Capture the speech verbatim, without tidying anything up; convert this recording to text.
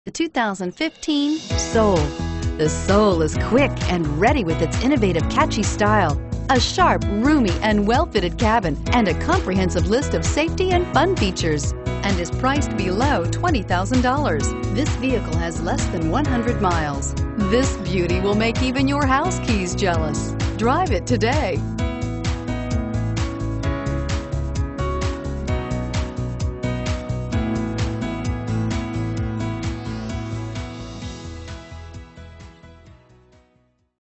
The two thousand fifteen Soul. The Soul is quick and ready with its innovative, catchy style, a sharp, roomy, and well-fitted cabin, and a comprehensive list of safety and fun features, and is priced below twenty thousand dollars. This vehicle has less than one hundred miles. This beauty will make even your house keys jealous. Drive it today.